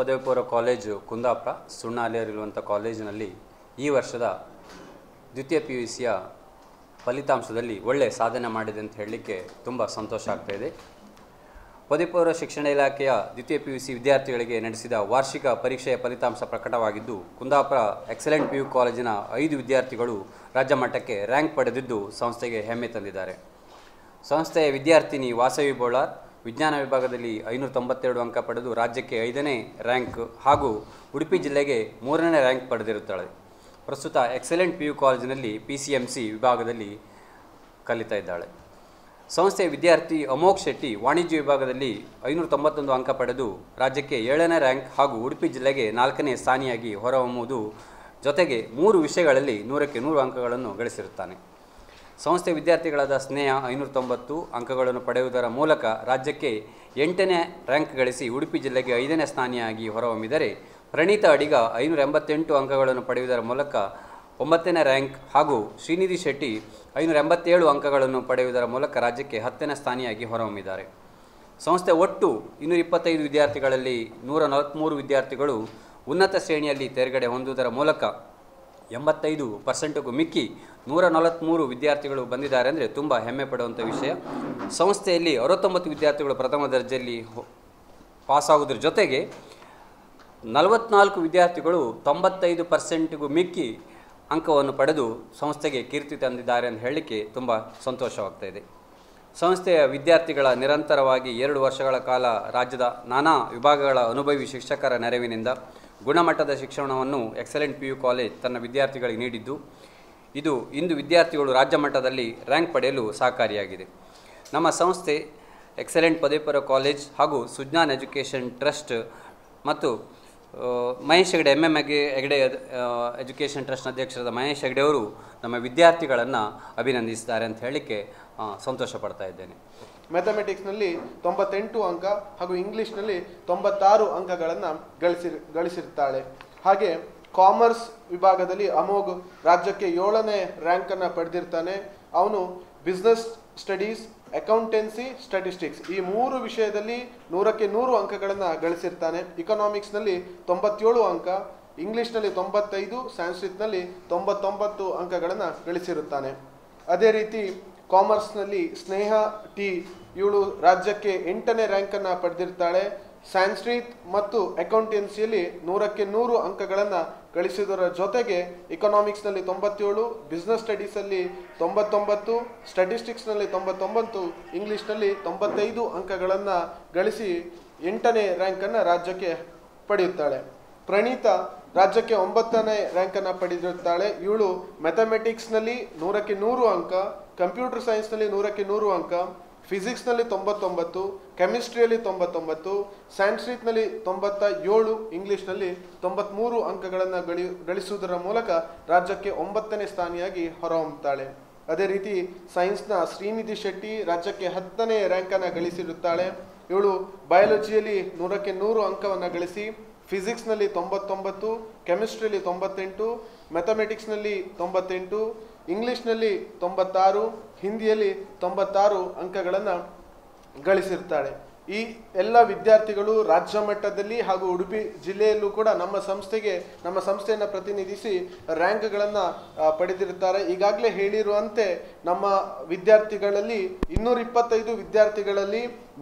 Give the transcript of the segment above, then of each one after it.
ಪದವಿ ಪೂರ್ವ ಕಾಲೇಜು ಕುಂದಾಪುರ ಸುಣ್ಣಾಲಿಯಲ್ಲಿರುವಂಥ ಕಾಲೇಜಿನಲ್ಲಿ ಈ ವರ್ಷದ ದ್ವಿತೀಯ PUCಯ ಫಲಿತಾಂಶದಲ್ಲಿ ಒಳ್ಳೆಯ ಸಾಧನೆ ಮಾಡಿದೆ ಅಂತ ಹೇಳಲಿಕ್ಕೆ ತುಂಬ ಸಂತೋಷ ಆಗ್ತಾಯಿದೆ. ಪದವಿ ಪೂರ್ವ ಶಿಕ್ಷಣ ಇಲಾಖೆಯ ದ್ವಿತೀಯ PUC ವಿದ್ಯಾರ್ಥಿಗಳಿಗೆ ನಡೆಸಿದ ವಾರ್ಷಿಕ ಪರೀಕ್ಷೆಯ ಫಲಿತಾಂಶ ಪ್ರಕಟವಾಗಿದ್ದು, ಕುಂದಾಪುರ ಎಕ್ಸಲೆಂಟ್ PU ಕಾಲೇಜಿನ 5 ವಿದ್ಯಾರ್ಥಿಗಳು ರಾಜ್ಯ ಮಟ್ಟಕ್ಕೆ ರ್ಯಾಂಕ್ ಪಡೆದಿದ್ದು ಸಂಸ್ಥೆಗೆ ಹೆಮ್ಮೆ ತಂದಿದ್ದಾರೆ. ಸಂಸ್ಥೆಯ ವಿದ್ಯಾರ್ಥಿನಿ ವಾಸವಿ ಬೋಳಾರ್ ವಿಜ್ಞಾನ ವಿಭಾಗದಲ್ಲಿ 592 ಅಂಕ ಪಡೆದು ರಾಜ್ಯಕ್ಕೆ 5ನೇ ರ್ಯಾಂಕ್ ಹಾಗೂ ಉಡುಪಿ ಜಿಲ್ಲೆಗೆ 3ನೇ ರ್ಯಾಂಕ್ ಪಡೆದಿರುತ್ತಾಳೆ. ಪ್ರಸ್ತುತ ಎಕ್ಸಲೆಂಟ್ PU ಕಾಲೇಜಿನಲ್ಲಿ PCMC ವಿಭಾಗದಲ್ಲಿ ಕಲಿತಾ ಇದ್ದಾಳೆ. ಸಂಸ್ಥೆಯ ವಿದ್ಯಾರ್ಥಿ ಅಮೋಘ್ ಶೆಟ್ಟಿ ವಾಣಿಜ್ಯ ವಿಭಾಗದಲ್ಲಿ 591 ಅಂಕ ಪಡೆದು ರಾಜ್ಯಕ್ಕೆ 7ನೇ ರ್ಯಾಂಕ್ ಹಾಗೂ ಉಡುಪಿ ಜಿಲ್ಲೆಗೆ 4ನೇ ಸ್ಥಾನಿಯಾಗಿ ಹೊರಹೊಮ್ಮುವುದು ಜೊತೆಗೆ 3 ವಿಷಯಗಳಲ್ಲಿ 100ಕ್ಕೆ 100 ಅಂಕಗಳನ್ನು ಗಳಿಸಿರುತ್ತಾನೆ. ಸಂಸ್ಥೆ ವಿದ್ಯಾರ್ಥಿಗಳಾದ ಸ್ನೇಹ 590 ಅಂಕಗಳನ್ನು ಪಡೆಯುವುದರ ಮೂಲಕ ರಾಜ್ಯಕ್ಕೆ 8ನೇ ರ್ಯಾಂಕ್ ಗಳಿಸಿ ಉಡುಪಿ ಜಿಲ್ಲೆಗೆ 5ನೇ ಸ್ಥಾನಿಯಾಗಿ ಹೊರಹೊಮ್ಮಿದರೆ, ಪ್ರಣೀತಾ ಅಡಿಗ 588 ಅಂಕಗಳನ್ನು ಪಡೆಯುವುದರ ಮೂಲಕ 9ನೇ ರ್ಯಾಂಕ್ ಹಾಗೂ ಶ್ರೀನಿಧಿ ಶೆಟ್ಟಿ 587 ಅಂಕಗಳನ್ನು ಪಡೆಯುವುದರ ಮೂಲಕ ರಾಜ್ಯಕ್ಕೆ 10ನೇ ಸ್ಥಾನಿಯಾಗಿ ಹೊರಹೊಮ್ಮಿದ್ದಾರೆ. ಸಂಸ್ಥೆ ಒಟ್ಟು 225 ವಿದ್ಯಾರ್ಥಿಗಳಲ್ಲಿ 143 ವಿದ್ಯಾರ್ಥಿಗಳು ಉನ್ನತ ಶ್ರೇಣಿಯಲ್ಲಿ ತೇರ್ಗಡೆ ಹೊಂದುವುದರ ಮೂಲಕ 85%ಗೂ ಮಿಕ್ಕಿ 143 ವಿದ್ಯಾರ್ಥಿಗಳು ಬಂದಿದ್ದಾರೆ ಅಂದರೆ ತುಂಬ ಹೆಮ್ಮೆ ಪಡುವಂಥ ವಿಷಯ. ಸಂಸ್ಥೆಯಲ್ಲಿ 69 ವಿದ್ಯಾರ್ಥಿಗಳು ಪ್ರಥಮ ದರ್ಜೆಯಲ್ಲಿ ಪಾಸಾಗುವುದರ ಜೊತೆಗೆ 44 ವಿದ್ಯಾರ್ಥಿಗಳು 95%ಗೂ ಮಿಕ್ಕಿ ಅಂಕವನ್ನು ಪಡೆದು ಸಂಸ್ಥೆಗೆ ಕೀರ್ತಿ ತಂದಿದ್ದಾರೆ ಅಂತ ಹೇಳಲಿಕ್ಕೆ ತುಂಬ ಸಂತೋಷವಾಗ್ತಾ ಇದೆ. ಸಂಸ್ಥೆಯ ವಿದ್ಯಾರ್ಥಿಗಳ ನಿರಂತರವಾಗಿ 2 ವರ್ಷಗಳ ಕಾಲ ರಾಜ್ಯದ ನಾನಾ ವಿಭಾಗಗಳ ಅನುಭವಿ ಶಿಕ್ಷಕರ ನೆರವಿನಿಂದ ಗುಣಮಟ್ಟದ ಶಿಕ್ಷಣವನ್ನು ಎಕ್ಸಲೆಂಟ್ PU ಕಾಲೇಜ್ ತನ್ನ ವಿದ್ಯಾರ್ಥಿಗಳಿಗೆ ನೀಡಿದ್ದು, ಇದು ಇಂದು ವಿದ್ಯಾರ್ಥಿಗಳು ರಾಜ್ಯ ಮಟ್ಟದಲ್ಲಿ ರ್ಯಾಂಕ್ ಪಡೆಯಲು ಸಹಕಾರಿಯಾಗಿದೆ. ನಮ್ಮ ಸಂಸ್ಥೆ ಎಕ್ಸಲೆಂಟ್ ಪದವಿ ಪೂರ್ವ ಕಾಲೇಜ್ ಹಾಗೂ ಸುಜ್ಞಾನ್ ಎಜುಕೇಷನ್ ಟ್ರಸ್ಟ್ ಮತ್ತು ಮಹೇಶ್ ಹೆಗಡೆ ಹೆಗಡೆ ಎಜುಕೇಷನ್ ಟ್ರಸ್ಟ್ ಅಧ್ಯಕ್ಷರಾದ ಮಹೇಶ್ ಹೆಗಡೆ ಅವರು ನಮ್ಮ ವಿದ್ಯಾರ್ಥಿಗಳನ್ನು ಅಭಿನಂದಿಸಿದ್ದಾರೆ ಅಂತ ಹೇಳಲಿಕ್ಕೆ ಸಂತೋಷ ಪಡ್ತಾ ಇದ್ದೇನೆ. ಮ್ಯಾಥಮೆಟಿಕ್ಸ್ನಲ್ಲಿ 98 ಅಂಕ ಹಾಗೂ ಇಂಗ್ಲೀಷ್ನಲ್ಲಿ 96 ಅಂಕಗಳನ್ನು ಗಳಿಸಿರ್ತಾಳೆ. ಹಾಗೆ ಕಾಮರ್ಸ್ ವಿಭಾಗದಲ್ಲಿ ಅಮೋಘ್ ರಾಜ್ಯಕ್ಕೆ 7ನೇ ರ್ಯಾಂಕನ್ನು ಪಡೆದಿರ್ತಾನೆ. ಅವನು ಬಿಸ್ನೆಸ್ ಸ್ಟಡೀಸ್, ಅಕೌಂಟೆನ್ಸಿ, ಸ್ಟ್ಯಾಟಿಸ್ಟಿಕ್ಸ್ ಈ 3 ವಿಷಯದಲ್ಲಿ 100ಕ್ಕೆ 100 ಅಂಕಗಳನ್ನು ಗಳಿಸಿರ್ತಾನೆ. ಇಕನಾಮಿಕ್ಸ್ನಲ್ಲಿ 97 ಅಂಕ, ಇಂಗ್ಲೀಷ್ನಲ್ಲಿ 95, ಸಂಸ್ಕೃತನಲ್ಲಿ 99 ಅಂಕಗಳನ್ನು ಗಳಿಸಿರುತ್ತಾನೆ. ಅದೇ ರೀತಿ ಕಾಮರ್ಸ್ನಲ್ಲಿ ಸ್ನೇಹ ಟಿ ಇವಳು ರಾಜ್ಯಕ್ಕೆ 8ನೇ ರ್ಯಾಂಕನ್ನು ಪಡೆದಿರ್ತಾಳೆ. ಸಂಸ್ಕೃತ್ ಮತ್ತು ಅಕೌಂಟೆನ್ಸಿಯಲ್ಲಿ 100ಕ್ಕೆ 100 ಅಂಕಗಳನ್ನು ಗಳಿಸಿದರ ಜೊತೆಗೆ ಇಕನಾಮಿಕ್ಸ್ನಲ್ಲಿ 97, ಬಿಸ್ನೆಸ್ ಸ್ಟಡೀಸಲ್ಲಿ 99, ಸ್ಟ್ಯಾಟಿಸ್ಟಿಕ್ಸ್ನಲ್ಲಿ 99, ಇಂಗ್ಲೀಷ್ನಲ್ಲಿ 95 ಅಂಕಗಳನ್ನು ಗಳಿಸಿ 8ನೇ ರ್ಯಾಂಕನ್ನು ರಾಜ್ಯಕ್ಕೆ ಪಡೆಯುತ್ತಾಳೆ. ಪ್ರಣೀತಾ ರಾಜ್ಯಕ್ಕೆ 9ನೇ ರ್ಯಾಂಕನ್ನು ಪಡೆದಿರುತ್ತಾಳೆ. ಇವಳು ಮ್ಯಾಥಮೆಟಿಕ್ಸ್ನಲ್ಲಿ 100ಕ್ಕೆ 100 ಅಂಕ, ಕಂಪ್ಯೂಟರ್ ಸೈನ್ಸ್ನಲ್ಲಿ 100ಕ್ಕೆ 100 ಅಂಕ, ಫಿಸಿಕ್ಸ್ನಲ್ಲಿ 99, ಕೆಮಿಸ್ಟ್ರಿಯಲ್ಲಿ 99, ಸಂಸ್ಕೃತನಲ್ಲಿ 97, ಇಂಗ್ಲೀಷ್ನಲ್ಲಿ 93 ಅಂಕಗಳನ್ನು ಗಳಿಸುವುದರ ಮೂಲಕ ರಾಜ್ಯಕ್ಕೆ 9ನೇ ಸ್ಥಾನಿಯಾಗಿ ಹೊರಹೊಮ್ಮುತ್ತಾಳೆ. ಅದೇ ರೀತಿ ಸೈನ್ಸ್ನ ಶ್ರೀನಿಧಿ ಶೆಟ್ಟಿ ರಾಜ್ಯಕ್ಕೆ 10ನೇ ರ್ಯಾಂಕನ್ನು ಗಳಿಸಿರುತ್ತಾಳೆ. ಇವಳು ಬಯಾಲಜಿಯಲ್ಲಿ 100ಕ್ಕೆ 100 ಅಂಕವನ್ನು ಗಳಿಸಿ ಫಿಸಿಕ್ಸ್ನಲ್ಲಿ 99, ಕೆಮಿಸ್ಟ್ರಿಯಲ್ಲಿ 98, ಮ್ಯಾಥಮೆಟಿಕ್ಸ್ನಲ್ಲಿ 98, ಇಂಗ್ಲೀಷ್ನಲ್ಲಿ 96, ಹಿಂದಿಯಲ್ಲಿ 96 ಅಂಕಗಳನ್ನು ಗಳಿಸಿರ್ತಾಳೆ. ಈ ಎಲ್ಲ ವಿದ್ಯಾರ್ಥಿಗಳು ರಾಜ್ಯ ಮಟ್ಟದಲ್ಲಿ ಹಾಗೂ ಉಡುಪಿ ಜಿಲ್ಲೆಯಲ್ಲೂ ಕೂಡ ನಮ್ಮ ಸಂಸ್ಥೆಯನ್ನು ಪ್ರತಿನಿಧಿಸಿ ರ್ಯಾಂಕ್ಗಳನ್ನು ಪಡೆದಿರುತ್ತಾರೆ. ಈಗಾಗಲೇ ಹೇಳಿರುವಂತೆ ನಮ್ಮ ವಿದ್ಯಾರ್ಥಿಗಳಲ್ಲಿ 225 ವಿದ್ಯಾರ್ಥಿಗಳಲ್ಲಿ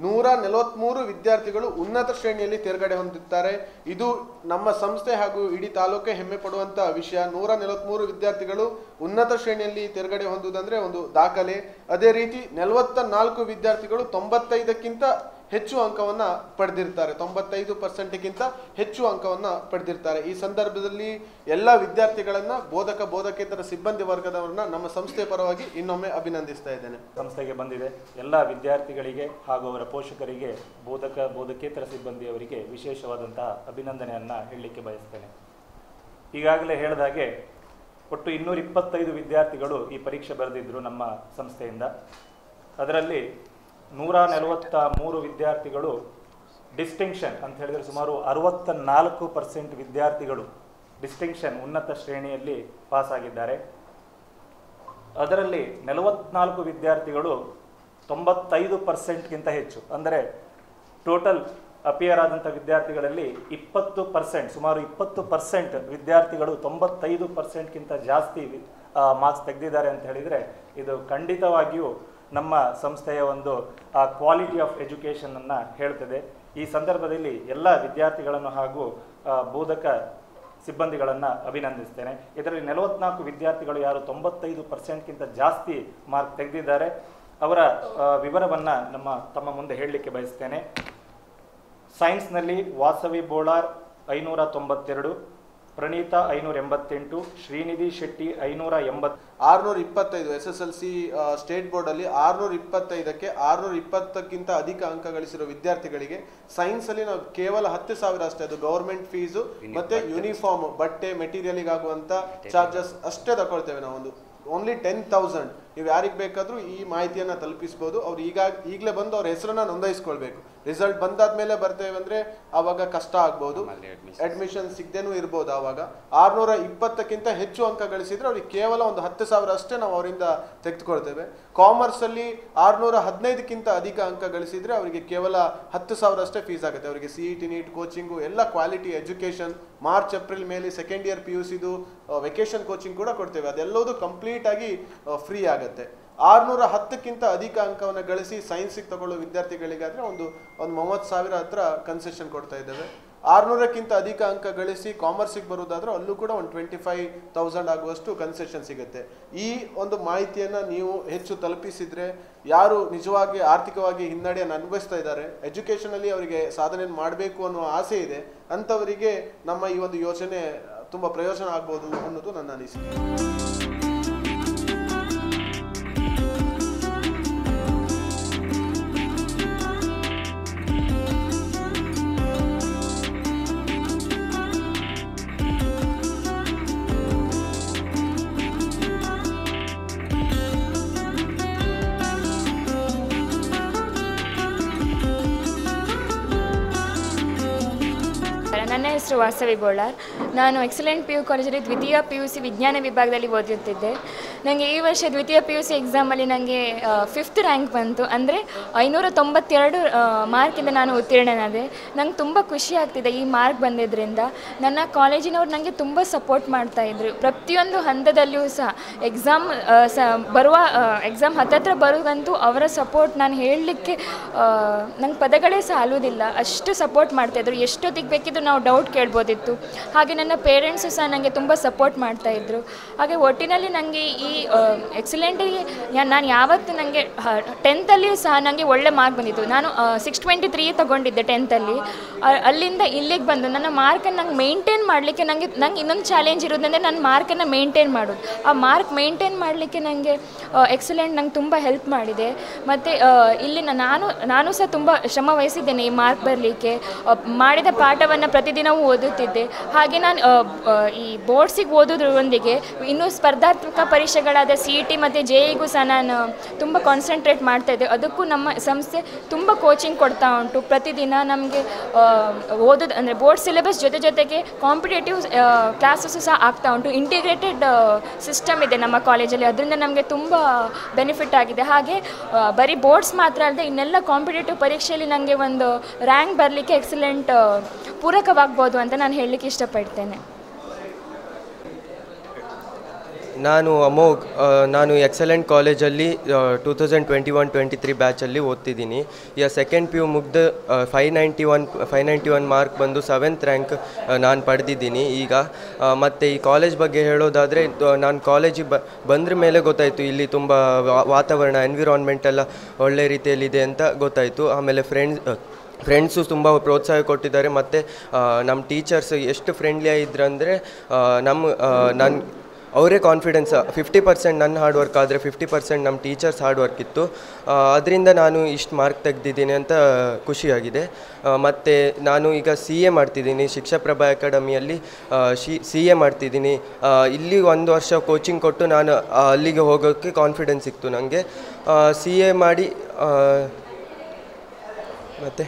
143 ವಿದ್ಯಾರ್ಥಿಗಳು ಉನ್ನತ ಶ್ರೇಣಿಯಲ್ಲಿ ತೇರ್ಗಡೆ ಹೊಂದಿದ್ದಾರೆ. ಇದು ನಮ್ಮ ಸಂಸ್ಥೆ ಹಾಗೂ ಇಡೀ ತಾಲೂಕೆ ಹೆಮ್ಮೆ ಪಡುವಂಥ ವಿಷಯ. 143 ವಿದ್ಯಾರ್ಥಿಗಳು ಉನ್ನತ ಶ್ರೇಣಿಯಲ್ಲಿ ತೇರ್ಗಡೆ ಹೊಂದುವುದಂದ್ರೆ ಒಂದು ದಾಖಲೆ. ಅದೇ ರೀತಿ 44 ವಿದ್ಯಾರ್ಥಿಗಳು 95ಕ್ಕಿಂತ ಹೆಚ್ಚು ಅಂಕವನ್ನು ಪಡೆದಿರ್ತಾರೆ. 95%ಗಿಂತ ಹೆಚ್ಚು ಅಂಕವನ್ನು ಪಡೆದಿರ್ತಾರೆ. ಈ ಸಂದರ್ಭದಲ್ಲಿ ಎಲ್ಲ ವಿದ್ಯಾರ್ಥಿಗಳನ್ನ ಬೋಧಕೇತರ ಸಿಬ್ಬಂದಿ ವರ್ಗದವರನ್ನ ನಮ್ಮ ಸಂಸ್ಥೆ ಪರವಾಗಿ ಇನ್ನೊಮ್ಮೆ ಅಭಿನಂದಿಸ್ತಾ ಇದ್ದೇನೆ. ಸಂಸ್ಥೆಗೆ ಬಂದಿದೆ ಎಲ್ಲ ವಿದ್ಯಾರ್ಥಿಗಳಿಗೆ ಹಾಗೂ ಅವರ ಪೋಷಕರಿಗೆ, ಬೋಧಕೇತರ ಸಿಬ್ಬಂದಿಯವರಿಗೆ ವಿಶೇಷವಾದಂತಹ ಅಭಿನಂದನೆಯನ್ನು ಹೇಳಲಿಕ್ಕೆ ಬಯಸ್ತೇನೆ. ಈಗಾಗಲೇ ಹೇಳಿದಾಗೆ ಒಟ್ಟು 225 ವಿದ್ಯಾರ್ಥಿಗಳು ಈ ಪರೀಕ್ಷೆ ಬರೆದಿದ್ದರು ನಮ್ಮ ಸಂಸ್ಥೆಯಿಂದ. ಅದರಲ್ಲಿ 143 ವಿದ್ಯಾರ್ಥಿಗಳು ಡಿಸ್ಟಿಂಕ್ಷನ್ ಅಂತ ಹೇಳಿದರೆ ಸುಮಾರು 64% ವಿದ್ಯಾರ್ಥಿಗಳು ಡಿಸ್ಟಿಂಕ್ಷನ್ ಉನ್ನತ ಶ್ರೇಣಿಯಲ್ಲಿ ಪಾಸಾಗಿದ್ದಾರೆ. ಅದರಲ್ಲಿ 44 ವಿದ್ಯಾರ್ಥಿಗಳು 95%ಗಿಂತ ಹೆಚ್ಚು, ಅಂದರೆ ಟೋಟಲ್ ಅಪಿಯರ್ ಆದಂಥ ವಿದ್ಯಾರ್ಥಿಗಳಲ್ಲಿ 20%, ಸುಮಾರು 20% ವಿದ್ಯಾರ್ಥಿಗಳು 95%ಗಿಂತ ಜಾಸ್ತಿ ಮಾರ್ಕ್ಸ್ ತೆಗೆದಿದ್ದಾರೆ ಅಂತ ಹೇಳಿದರೆ ಇದು ಖಂಡಿತವಾಗಿಯೂ ನಮ್ಮ ಸಂಸ್ಥೆಯ ಒಂದು ಕ್ವಾಲಿಟಿ ಆಫ್ ಎಜುಕೇಷನನ್ನು ಹೇಳ್ತದೆ. ಈ ಸಂದರ್ಭದಲ್ಲಿ ಎಲ್ಲ ವಿದ್ಯಾರ್ಥಿಗಳನ್ನು ಹಾಗೂ ಬೋಧಕ ಸಿಬ್ಬಂದಿಗಳನ್ನು ಅಭಿನಂದಿಸ್ತೇನೆ. ಇದರಲ್ಲಿ 44 ವಿದ್ಯಾರ್ಥಿಗಳು ಯಾರು 95%ಗಿಂತ ಜಾಸ್ತಿ ಮಾರ್ಕ್ ತೆಗೆದಿದ್ದಾರೆ ಅವರ ವಿವರವನ್ನು ತಮ್ಮ ಮುಂದೆ ಹೇಳಲಿಕ್ಕೆ ಬಯಸ್ತೇನೆ. ಸೈನ್ಸ್ನಲ್ಲಿ ವಾಸವಿ ಬೋಳಾರ್ 592, ಪ್ರಣೀತಾ 588, ಶ್ರೀನಿಧಿ ಶೆಟ್ಟಿ 580, 625 SSLC ಸ್ಟೇಟ್ ಬೋರ್ಡಲ್ಲಿ 625ಕ್ಕೆ 620ಕ್ಕಿಂತ ಅಧಿಕ ಅಂಕ ಗಳಿಸಿರೋ ವಿದ್ಯಾರ್ಥಿಗಳಿಗೆ ಸೈನ್ಸಲ್ಲಿ ನಾವು ಕೇವಲ 10,000 ಅಷ್ಟೇ, ಅದು ಗೌರ್ಮೆಂಟ್ ಫೀಸು ಮತ್ತೆ ಯೂನಿಫಾರ್ಮ್ ಬಟ್ಟೆ ಮೆಟೀರಿಯಲ್ಗೆ ಆಗುವಂಥ ಚಾರ್ಜಸ್ ಅಷ್ಟೇ ತಗೊಳ್ತೇವೆ ನಾವು. ಓನ್ಲಿ 10,000. ನೀವು ಯಾರಿಗೆ ಬೇಕಾದರೂ ಈ ಮಾಹಿತಿಯನ್ನು ತಲುಪಿಸ್ಬೋದು. ಅವ್ರು ಈಗಲೇ ಬಂದು ಅವ್ರ ಹೆಸರನ್ನ ನೋಂದಾಯಿಸ್ಕೊಳ್ಬೇಕು. ರಿಸಲ್ಟ್ ಬಂದಾದ್ಮೇಲೆ ಬರ್ತೇವೆ ಅಂದರೆ ಆವಾಗ ಕಷ್ಟ ಆಗ್ಬೋದು, ಅಡ್ಮಿಷನ್ ಸಿಗದೇನೂ ಇರ್ಬೋದು. ಆವಾಗ 620ಕ್ಕಿಂತ ಹೆಚ್ಚು ಅಂಕ ಗಳಿಸಿದ್ರೆ ಅವ್ರಿಗೆ ಕೇವಲ ಒಂದು 10,000 ಅಷ್ಟೇ ನಾವು ಅವರಿಂದ ತೆಗೆದುಕೊಳ್ತೇವೆ. ಕಾಮರ್ಸಲ್ಲಿ 615ಕ್ಕಿಂತ ಅಧಿಕ ಅಂಕ ಗಳಿಸಿದ್ರೆ ಅವರಿಗೆ ಕೇವಲ 10,000 ಅಷ್ಟೇ ಫೀಸ್ ಆಗುತ್ತೆ. ಅವರಿಗೆ CET ನೀಟ್ ಕೋಚಿಂಗು ಎಲ್ಲ ಕ್ವಾಲಿಟಿ ಎಜುಕೇಷನ್ ಮಾರ್ಚ್ ಏಪ್ರಿಲ್ ಮೇಲೆ ಸೆಕೆಂಡ್ ಇಯರ್ PUCದು ವೆಕೇಶನ್ ಕೋಚಿಂಗ್ ಕೂಡ ಕೊಡ್ತೇವೆ. ಅದೆಲ್ಲವೂ ಕಂಪ್ಲೀಟ್ ಆಗಿ ಫ್ರೀ ಆಗುತ್ತೆ. 610ಕ್ಕಿಂತ ಅಧಿಕ ಅಂಕವನ್ನು ಗಳಿಸಿ ಸೈನ್ಸಿಗೆ ತಗೊಳ್ಳೋ ವಿದ್ಯಾರ್ಥಿಗಳಿಗಾದ್ರೆ ಒಂದು 30,000 ಹತ್ರ ಕನ್ಸೆಷನ್ ಕೊಡ್ತಾ ಇದ್ದೇವೆ. 600ಕ್ಕಿಂತ ಅಧಿಕ ಅಂಕ ಗಳಿಸಿ ಕಾಮರ್ಸಿಗೆ ಬರೋದಾದ್ರೆ ಅಲ್ಲೂ ಕೂಡ ಒಂದು 25,000 ಆಗುವಷ್ಟು ಕನ್ಸೆಷನ್ ಸಿಗುತ್ತೆ. ಈ ಒಂದು ಮಾಹಿತಿಯನ್ನು ನೀವು ಹೆಚ್ಚು ತಲುಪಿಸಿದ್ರೆ ಯಾರು ನಿಜವಾಗಿ ಆರ್ಥಿಕವಾಗಿ ಹಿನ್ನಡೆಯನ್ನು ಅನುಭವಿಸ್ತಾ ಇದ್ದಾರೆ, ಎಜುಕೇಷನಲ್ಲಿ ಅವರಿಗೆ ಸಾಧನೆ ಮಾಡಬೇಕು ಅನ್ನೋ ಆಸೆ ಇದೆ, ಅಂಥವರಿಗೆ ನಮ್ಮ ಈ ಒಂದು ಯೋಜನೆ ತುಂಬ ಪ್ರಯೋಜನ ಆಗ್ಬೋದು ಅನ್ನೋದು ನನ್ನ ಅನಿಸಿಕೆ. ನನ್ನ ಹೆಸರು ವಾಸವಿ ಬೋಳಾರ್. ನಾನು ಎಕ್ಸಲೆಂಟ್ PU ಕಾಲೇಜಲ್ಲಿ ದ್ವಿತೀಯ PUC ವಿಜ್ಞಾನ ವಿಭಾಗದಲ್ಲಿ ಓದುತ್ತಿದ್ದೆ. ನನಗೆ ಈ ವರ್ಷ ದ್ವಿತೀಯ PUC ಎಕ್ಸಾಮಲ್ಲಿ ನನಗೆ 5th ರ್ಯಾಂಕ್ ಬಂತು. ಅಂದರೆ 592 ಮಾರ್ಕಿಂದ ನಾನು ಉತ್ತೀರ್ಣನಾದೆ. ನಂಗೆ ತುಂಬ ಖುಷಿ ಆಗ್ತಿದೆ ಈ ಮಾರ್ಕ್ ಬಂದಿದ್ದರಿಂದ. ನನ್ನ ಕಾಲೇಜಿನವ್ರು ನನಗೆ ತುಂಬ ಸಪೋರ್ಟ್ ಮಾಡ್ತಾಯಿದ್ರು. ಪ್ರತಿಯೊಂದು ಹಂತದಲ್ಲಿಯೂ ಸಹ ಎಕ್ಸಾಮ್ ಎಕ್ಸಾಮ್ ಹತ್ತತ್ರ ಬರೋದಂತೂ ಅವರ ಸಪೋರ್ಟ್ ನಾನು ಹೇಳಲಿಕ್ಕೆ ನಂಗೆ ಪದಗಳೇ ಸಾಲುವುದಿಲ್ಲ. ಅಷ್ಟು ಸಪೋರ್ಟ್ ಮಾಡ್ತಾಯಿದ್ರು. ಎಷ್ಟೊತ್ತಿಗೆ ಬೇಕಿದ್ದು ನಾವು ಡೌಟ್ ಕೇಳ್ಬೋದಿತ್ತು. ಹಾಗೆ ನನ್ನ ಪೇರೆಂಟ್ಸು ಸಹ ನನಗೆ ತುಂಬ ಸಪೋರ್ಟ್ ಮಾಡ್ತಾಯಿದ್ರು. ಹಾಗೆ ಒಟ್ಟಿನಲ್ಲಿ ನನಗೆ ಈ ಎಕ್ಸಲೆಂಟಿಗೆ ನಾನು ಯಾವತ್ತು ನನಗೆ 10th ಸಹ ನನಗೆ ಒಳ್ಳೆ ಮಾರ್ಕ್ ಬಂದಿತ್ತು. ನಾನು 623 ತಗೊಂಡಿದ್ದೆ 10th. ಅಲ್ಲಿಂದ ಇಲ್ಲಿಗೆ ಬಂದು ನನ್ನ ಮಾರ್ಕನ್ನು ನಂಗೆ ಮೇಂಟೈನ್ ಮಾಡಲಿಕ್ಕೆ ನಂಗೆ ಇನ್ನೊಂದು ಚಾಲೆಂಜ್ ಇರೋದಂದರೆ ನನ್ನ ಮಾರ್ಕನ್ನು ಮೇಂಟೈನ್ ಮಾಡೋದು. ಆ ಮಾರ್ಕ್ ಮೇಂಟೈನ್ ಮಾಡಲಿಕ್ಕೆ ನನಗೆ ಎಕ್ಸಲೆಂಟ್ ನಂಗೆ ತುಂಬ ಹೆಲ್ಪ್ ಮಾಡಿದೆ. ಮತ್ತು ಇಲ್ಲಿನ ನಾನು ಸಹ ತುಂಬ ಶ್ರಮ ವಹಿಸಿದ್ದೇನೆ ಈ ಮಾರ್ಕ್ ಬರಲಿಕ್ಕೆ. ಮಾಡಿದ ಪಾಠವನ್ನು ಪ್ರತಿದಿನವೂ ಓದುತ್ತಿದ್ದೆ. ಹಾಗೆ ನಾನು ಈ ಬೋರ್ಡ್ಸಿಗೆ ಓದೋದ್ರೊಂದಿಗೆ ಇನ್ನೂ ಸ್ಪರ್ಧಾತ್ಮಕ ಪರೀಕ್ಷೆಗಳಾದ CET ಮತ್ತು JEEಗೂ ಸಹ ನಾನು ತುಂಬ ಕಾನ್ಸಂಟ್ರೇಟ್ ಮಾಡ್ತಾಯಿದ್ದೆ. ಅದಕ್ಕೂ ನಮ್ಮ ಸಂಸ್ಥೆ ತುಂಬ ಕೋಚಿಂಗ್ ಕೊಡ್ತಾ ಉಂಟು. ಪ್ರತಿದಿನ ನಮಗೆ ಓದೋದು ಅಂದರೆ ಬೋರ್ಡ್ ಸಿಲೆಬಸ್ ಜೊತೆಗೆ ಕಾಂಪಿಟೇಟಿವ್ ಕ್ಲಾಸಸ್ಸು ಸಹ ಆಗ್ತಾ ಉಂಟು. ಇಂಟಿಗ್ರೇಟೆಡ್ ಸಿಸ್ಟಮ್ ಇದೆ ನಮ್ಮ ಕಾಲೇಜಲ್ಲಿ. ಅದರಿಂದ ನಮಗೆ ತುಂಬ ಬೆನಿಫಿಟ್ ಆಗಿದೆ. ಹಾಗೆ ಬರೀ ಬೋರ್ಡ್ಸ್ ಮಾತ್ರ ಅಲ್ಲದೆ ಇನ್ನೆಲ್ಲ ಕಾಂಪಿಟೇಟಿವ್ ಪರೀಕ್ಷೆಯಲ್ಲಿ ನನಗೆ ಒಂದು ರ್ಯಾಂಕ್ ಬರಲಿಕ್ಕೆ ಎಕ್ಸಲೆಂಟ್ ಪೂರಕವಾಗ್ಬೋದು ಅಂತ ನಾನು ಹೇಳಲಿಕ್ಕೆ ಇಷ್ಟಪಡ್ತೇನೆ. ನಾನು ಅಮೋಘ್. ನಾನು ಎಕ್ಸಲೆಂಟ್ ಕಾಲೇಜಲ್ಲಿ 2021-23 ಬ್ಯಾಚಲ್ಲಿ ಓದ್ತಿದ್ದೀನಿ. ಈಗ ಸೆಕೆಂಡ್ PU ಮುಗ್ದು 591 ಮಾರ್ಕ್ ಬಂದು 7th ರ್ಯಾಂಕ್ ನಾನು ಪಡೆದಿದ್ದೀನಿ ಈಗ. ಮತ್ತು ಈ ಕಾಲೇಜ್ ಬಗ್ಗೆ ಹೇಳೋದಾದರೆ ನಾನು ಕಾಲೇಜಿಗೆ ಬಂದ್ರ ಮೇಲೆ ಗೊತ್ತಾಯಿತು ಇಲ್ಲಿ ತುಂಬ ವಾತಾವರಣ ಎನ್ವಿರಾನ್ಮೆಂಟ್ ಎಲ್ಲ ಒಳ್ಳೆ ರೀತಿಯಲ್ಲಿದೆ ಅಂತ ಗೊತ್ತಾಯಿತು. ಆಮೇಲೆ ಫ್ರೆಂಡ್ಸು ತುಂಬ ಪ್ರೋತ್ಸಾಹ ಕೊಟ್ಟಿದ್ದಾರೆ. ಮತ್ತು ನಮ್ಮ ಟೀಚರ್ಸ್ ಎಷ್ಟು ಫ್ರೆಂಡ್ಲಿ ಆಗಿದ್ರು ಅಂದರೆ ನಾನು ಅವರೇ ಕಾನ್ಫಿಡೆನ್ಸ್ 50% ನನ್ನ ಹಾರ್ಡ್ ವರ್ಕ್ ಆದರೆ 50% ನಮ್ಮ ಟೀಚರ್ಸ್ ಹಾರ್ಡ್ ವರ್ಕ್ ಇತ್ತು. ಅದರಿಂದ ನಾನು ಇಷ್ಟು ಮಾರ್ಕ್ ತೆಗೆದಿದ್ದೀನಿ ಅಂತ ಖುಷಿಯಾಗಿದೆ. ಮತ್ತು ನಾನು ಈಗ CA ಮಾಡ್ತಿದ್ದೀನಿ ಶಿಕ್ಷಾಪ್ರಭಾ ಅಕಾಡೆಮಿಯಲ್ಲಿ. CA ಮಾಡ್ತಿದ್ದೀನಿ. ಇಲ್ಲಿ 1 ವರ್ಷ ಕೋಚಿಂಗ್ ಕೊಟ್ಟು ನಾನು ಅಲ್ಲಿಗೆ ಹೋಗೋಕ್ಕೆ ಕಾನ್ಫಿಡೆನ್ಸ್ ಸಿಕ್ತು ನನಗೆ. CA ಮಾಡಿ ಮತ್ತು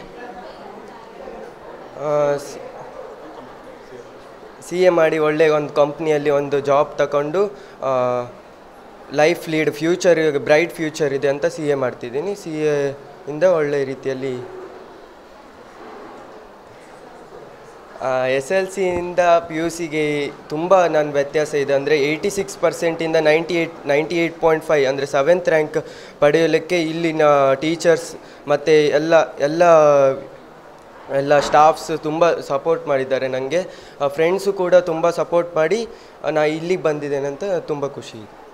CA ಮಾಡಿ ಒಳ್ಳೆ ಒಂದು ಕಂಪ್ನಿಯಲ್ಲಿ ಒಂದು ಜಾಬ್ ತಗೊಂಡು ಲೈಫ್ ಲೀಡ್ ಬ್ರೈಟ್ ಫ್ಯೂಚರ್ ಇದೆ ಅಂತ CA ಮಾಡ್ತಿದ್ದೀನಿ. CA ಇಂದ ಒಳ್ಳೆ ರೀತಿಯಲ್ಲಿ SLCಯಿಂದ PUCಗೆ ತುಂಬ ನನ್ನ ವ್ಯತ್ಯಾಸ ಇದೆ. ಅಂದರೆ 86%ಇಂದ 98.5 ಅಂದರೆ 7th ರ್ಯಾಂಕ್ ಪಡೆಯಲಿಕ್ಕೆ ಇಲ್ಲಿನ ಟೀಚರ್ಸ್ ಮತ್ತು ಎಲ್ಲ ಸ್ಟಾಫ್ಸ್ ತುಂಬ ಸಪೋರ್ಟ್ ಮಾಡಿದ್ದಾರೆ. ನನಗೆ ಫ್ರೆಂಡ್ಸು ಕೂಡ ತುಂಬ ಸಪೋರ್ಟ್ ಮಾಡಿ ನಾ ಇಲ್ಲಿಗೆ ಬಂದಿದ್ದೇನೆ ಅಂತ ತುಂಬ ಖುಷಿ ಇದೆ.